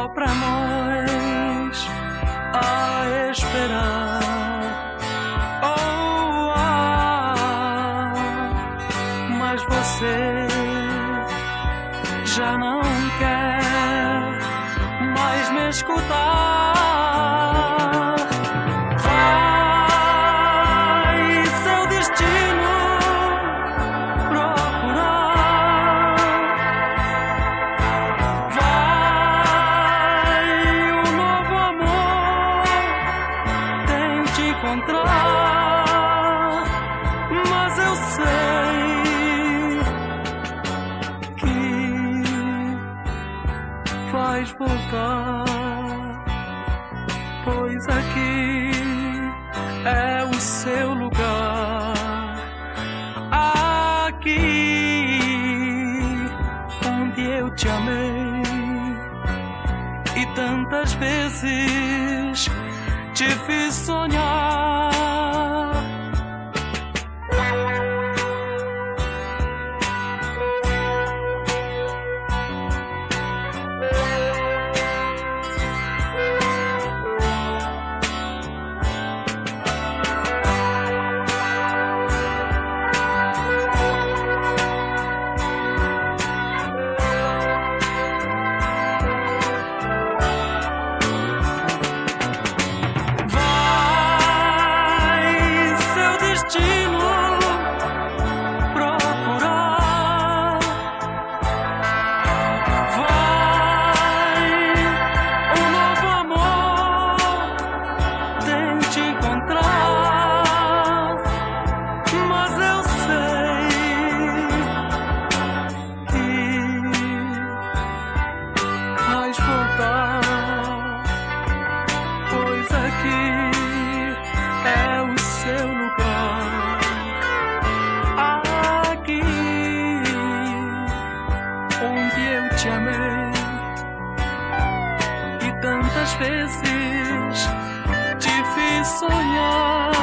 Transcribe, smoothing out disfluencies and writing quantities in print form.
só pra nós a esperar. Oh, mas você já não quer mais me escutar. Vai seu destino procurar. Vai um novo amor tente encontrar. Mas eu sei que vais voltar, pois aqui é o seu lugar. Aqui onde eu te amei e tantas vezes te fiz sonhar. Vezes te fiz sonhar.